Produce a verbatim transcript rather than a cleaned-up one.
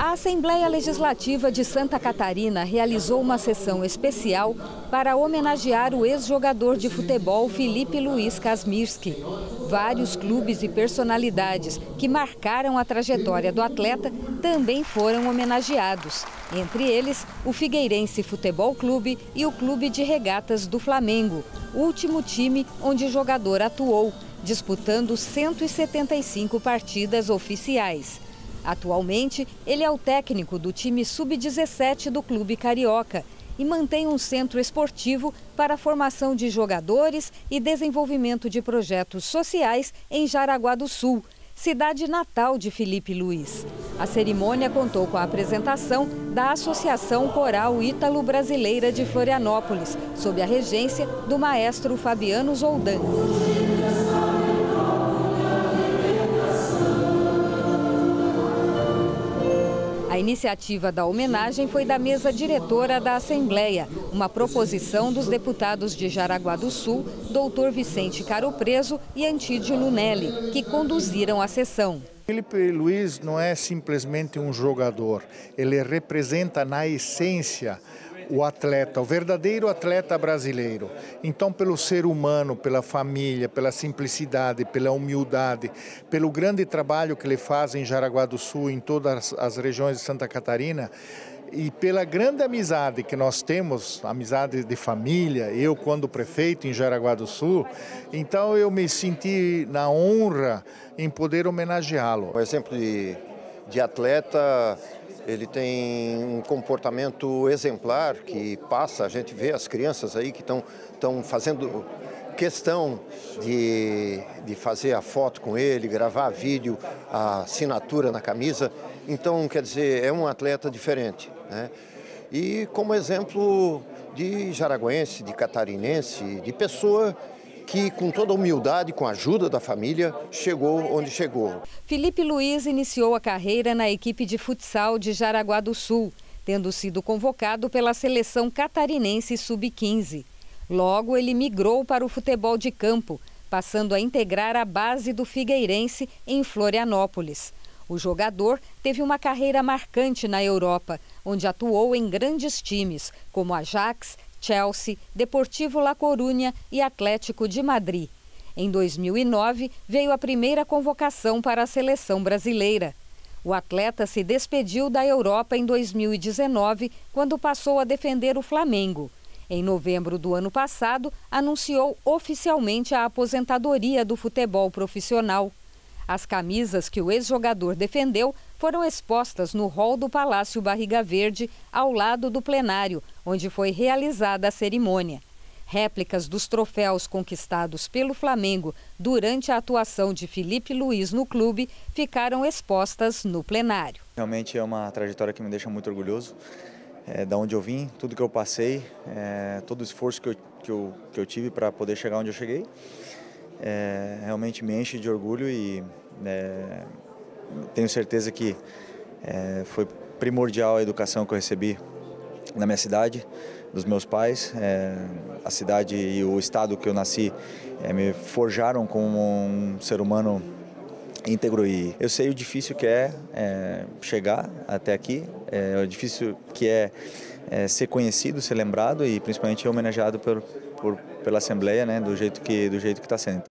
A Assembleia Legislativa de Santa Catarina realizou uma sessão especial para homenagear o ex-jogador de futebol Filipe Luiz Kazmierski. Vários clubes e personalidades que marcaram a trajetória do atleta também foram homenageados. Entre eles, o Figueirense Futebol Clube e o Clube de Regatas do Flamengo, o último time onde o jogador atuou, disputando cento e setenta e cinco partidas oficiais. Atualmente, ele é o técnico do time sub dezessete do Clube Carioca e mantém um centro esportivo para a formação de jogadores e desenvolvimento de projetos sociais em Jaraguá do Sul, cidade natal de Filipe Luiz. A cerimônia contou com a apresentação da Associação Coral Ítalo-Brasileira de Florianópolis, sob a regência do maestro Fabiano Zoldan. A iniciativa da homenagem foi da mesa diretora da Assembleia, uma proposição dos deputados de Jaraguá do Sul, doutor Vicente Caro Preso e Antídio Lunelli, que conduziram a sessão. Filipe Luiz não é simplesmente um jogador, ele representa na essência o atleta, o verdadeiro atleta brasileiro. Então, pelo ser humano, pela família, pela simplicidade, pela humildade, pelo grande trabalho que ele faz em Jaraguá do Sul, em todas as regiões de Santa Catarina, e pela grande amizade que nós temos, amizade de família, eu quando prefeito em Jaraguá do Sul, então eu me senti na honra em poder homenageá-lo. Um exemplo de, de atleta, ele tem um comportamento exemplar que passa, a gente vê as crianças aí que estão estão fazendo questão de, de fazer a foto com ele, gravar vídeo, a assinatura na camisa. Então, quer dizer, é um atleta diferente, né? E como exemplo de jaraguense, de catarinense, de pessoa que, com toda humildade, com a ajuda da família, chegou onde chegou. Filipe Luiz iniciou a carreira na equipe de futsal de Jaraguá do Sul, tendo sido convocado pela seleção catarinense sub quinze. Logo, ele migrou para o futebol de campo, passando a integrar a base do Figueirense em Florianópolis. O jogador teve uma carreira marcante na Europa, onde atuou em grandes times, como Ajax, Chelsea, Deportivo La Coruña e Atlético de Madrid. Em dois mil e nove, veio a primeira convocação para a seleção brasileira. O atleta se despediu da Europa em dois mil e dezenove, quando passou a defender o Flamengo. Em novembro do ano passado, anunciou oficialmente a aposentadoria do futebol profissional. As camisas que o ex-jogador defendeu foram expostas no hall do Palácio Barriga Verde, ao lado do plenário, onde foi realizada a cerimônia. Réplicas dos troféus conquistados pelo Flamengo durante a atuação de Filipe Luiz no clube ficaram expostas no plenário. Realmente é uma trajetória que me deixa muito orgulhoso. É, da onde eu vim, tudo que eu passei, é, todo o esforço que eu, que eu, que eu tive para poder chegar onde eu cheguei. É, realmente me enche de orgulho e é, tenho certeza que é, foi primordial a educação que eu recebi na minha cidade, dos meus pais. É, a cidade e o estado que eu nasci é, me forjaram como um ser humano íntegro e eu sei o difícil que é, é chegar até aqui, é, o difícil que é, é ser conhecido, ser lembrado e principalmente homenageado por, por, pela Assembleia, né, do jeito que do jeito que está sendo.